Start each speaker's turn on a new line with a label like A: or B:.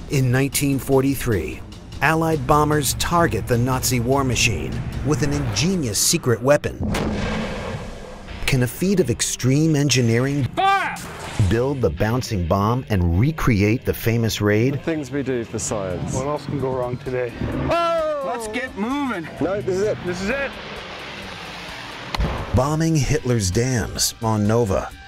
A: In 1943, Allied bombers target the Nazi war machine with an ingenious secret weapon. Can a feat of extreme engineering build the bouncing bomb and recreate the famous raid?
B: The things we do for science.
C: What else can go wrong today?
B: Oh!
C: Let's get moving.
B: No, this is it.
C: This is it.
A: Bombing Hitler's dams on Nova